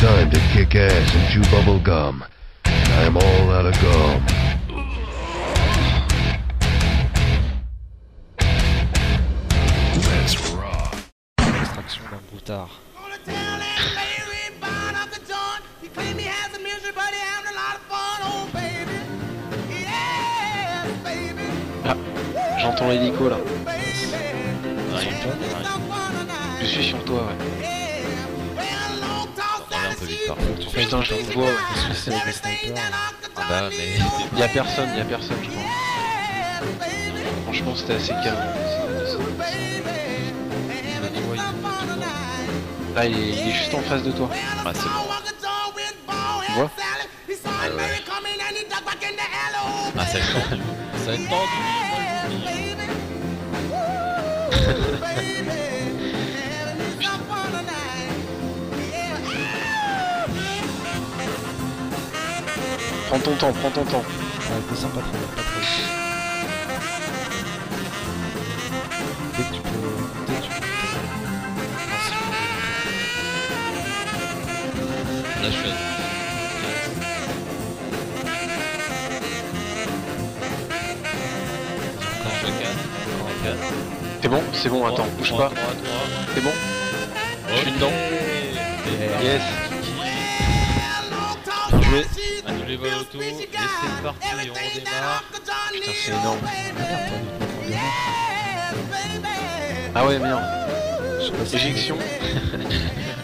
time to kick ass and chew bubble gum. I'm all out of gum. Let's rock. Extraction d'un broutard. Ah, j'entends l'hélico là. Je suis sur toi, ouais. Un peu vite par contre. Putain, je te vois, ouais. C'est avec des snipers. Ah bah mais... Y'a personne, je crois. Franchement, c'était assez calme. Là, il est juste en face de toi. Ah c'est bon. Tu vois? Ah ouais. Ah ça va être tendu. Ça va être tendu. Prends ton temps, prends ton temps. Descends pas trop, pas trop. Dès que tu peux monter, tu montes. Là je suis à... Encore je suis à 4. Encore à 4. C'est bon, attends, bouge pas. 3. C'est bon? Je suis dedans. Yes. Bien joué. Annuler vol auto. Et c'est parti, on redémarre. Putain, c'est énorme. Merde, Ah ouais, merde. je sais pas si... Éjection.